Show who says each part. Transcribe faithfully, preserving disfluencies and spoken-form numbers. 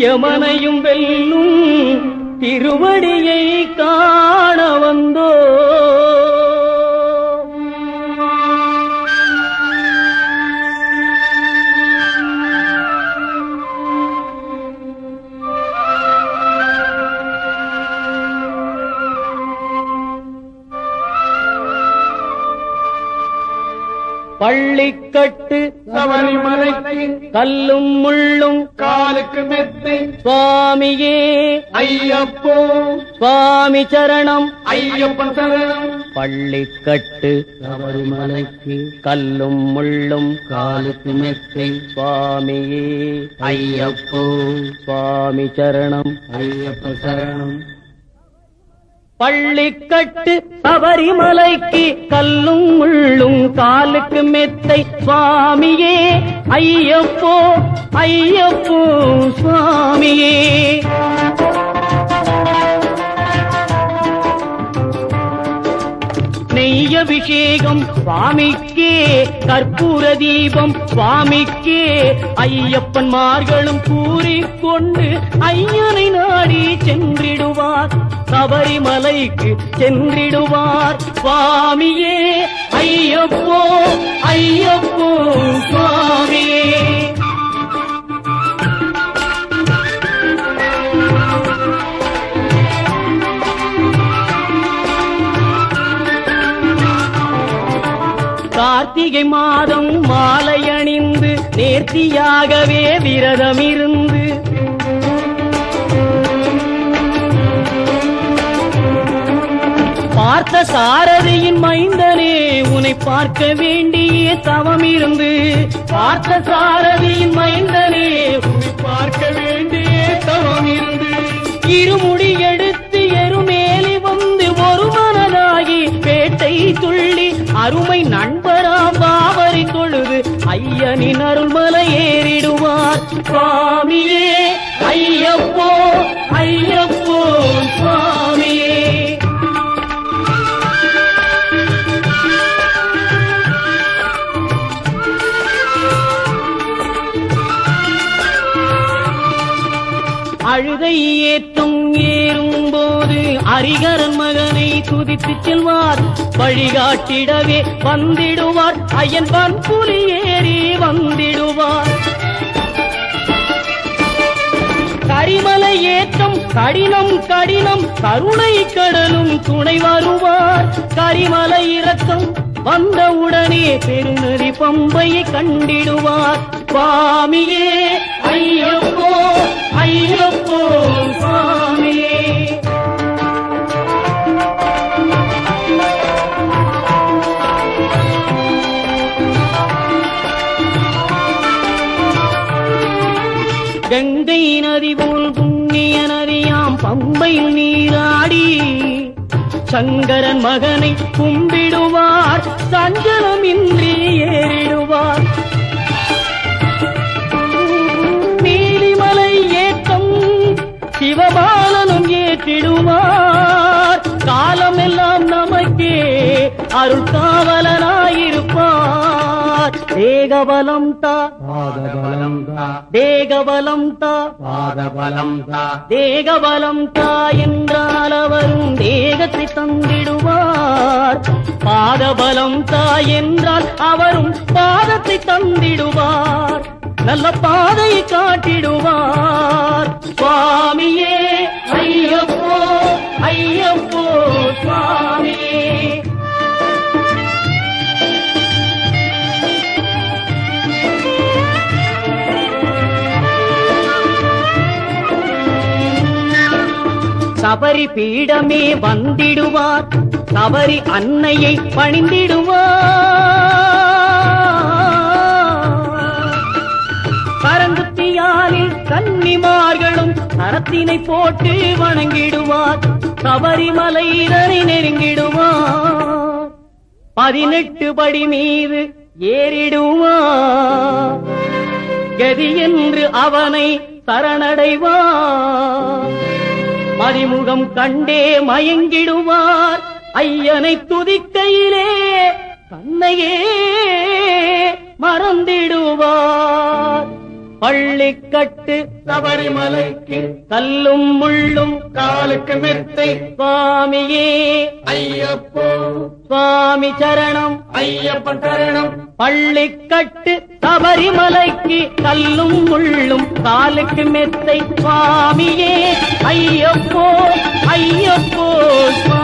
Speaker 1: யமனையும் வெல்லும் திருவடியை காண வந்தோ. பள்ளிக்கட்டு
Speaker 2: சபரிமலைக்கு
Speaker 1: கல்லும் முள்ளும்
Speaker 2: காலுக்கு மெத்தை
Speaker 1: சுவாமியே
Speaker 2: ஐயப்போ
Speaker 1: சுவாமி சரணம்
Speaker 2: ஐயப்ப சரணம்.
Speaker 1: பள்ளிக்கட்டு
Speaker 2: சபரிமலைக்கு
Speaker 1: கல்லும் முள்ளும்
Speaker 2: காலுக்கு மெத்தை
Speaker 1: சுவாமியே
Speaker 2: ஐயப்போ
Speaker 1: சுவாமி சரணம்
Speaker 2: ஐயப்ப சரணம்.
Speaker 1: பள்ளிக்கட்டு சபரிமலைக்கு கல்லும் முள்ளும் காலுக்கு மெத்தை சுவாமியே ஐயப்போ ஐயப்போ சுவாமியே. நெய்யபிஷேகம் சுவாமிக்கே கற்பூர தீபம் சுவாமிக்கே ஐயப்பன் மார்களும் கூறிக்கொண்டு ஐயனை நாடி சென்றிடுவார் சபரிமலைக்கு சென்றிடுவார் சுவாமியே ஐயப்போ ஐயப்போ சுவாமியே. கார்த்திகை மாதம் மாலை அணிந்து நேர்த்தியாகவே விரதம் இருந்து பார்த்த சாரதியின் மைந்தனே உன்னை பார்க்க வேண்டிய தவம் இருந்து பார்த்த சாரதியின் மைந்தனே உன்னை பார்க்க வேண்டிய தவம் இருந்து இருமுடி எடுத்து எருமேலி வந்து ஒரு மனதாகி பேட்டை துள்ளி அருமை நண்பரா பாவரி தொழுது ஐயனின் அருள்மலை ஏறிடுவார் சுவாமியே ஐயப்போ ஐயப்போ சுவாமியே. அழுதை ஏற்றும் ஏறும் போது அரிகரன் மகனை துதித்து செல்வார் வழிகாட்டிடவே வந்திடுவார் ஐயன் பன்புலி ஏறி வந்திடுவார். கரிமலை ஏற்றம் கடினம் கடினம் கருணை கடலும் துணை வருவார் கரிமலை இறக்கம் வந்தவுடனே பெருநதி பம்பையை கண்டிடுவார் சுவாமியே ஐயப்போ ஐயப்போ சுவாமியே. கங்கை நதி போல் புண்ணிய நதியாம் பம்பையில் நீராடி சங்கரன் மகனை கும்பிடுவார் சஞ்சலமின்றி ஏறிடுவார். நீலிமலை ஏற்றம் சிவபாலனும் ஏற்றிடுவார் காலமெல்லாம் நமக்கே அருள் காவலனாயிருப்பார். தேகபலம் தா
Speaker 2: பாதபலம் தா
Speaker 1: தேகபலம் தா
Speaker 2: பாதபலம் தா
Speaker 1: தேகபலம் தா என்றால் அவரும் தேகத்தை தந்திடுவார் பாதபலம் தா என்றால் அவரும் பாதத்தை தந்திடுவார் நல்ல பாதையை காட்டிடுவார் சுவாமியே ஐயப்போ ஐயப்போ சுவாமியே. சபரி பீடமே வந்திடுவார் சபரி அன்னையை பணிந்திடுவார். கரங்குத்தியாலில் கன்னிமார்களும் கரத்தினை போட்டு வணங்கிடுவார் சபரிமலையினரை நெருங்கிடுவார். பதினெட்டு படி மீது ஏறிடுவார் கதி என்று அவனை சரணடைவார். மதிமுகம் கண்டே மயங்கிடுவார் ஐயனை துதிக்கையிலே தன்னையே மறந்திடுவார். பள்ளிக்கட்டு
Speaker 2: சபரிமலைக்கு
Speaker 1: கல்லும் முள்ளும்
Speaker 2: காலுக்கு மெத்தை
Speaker 1: சுவாமியே
Speaker 2: ஐயப்போ
Speaker 1: சுவாமி சரணம்
Speaker 2: ஐயப்பன் சரணம்
Speaker 1: பள்ளிக்கட்டு சபரிமலைக்கு கல்லும் முள்ளும் காலுக்கு மெத்தை சுவாமியே ஐயப்போ ஐயப்போ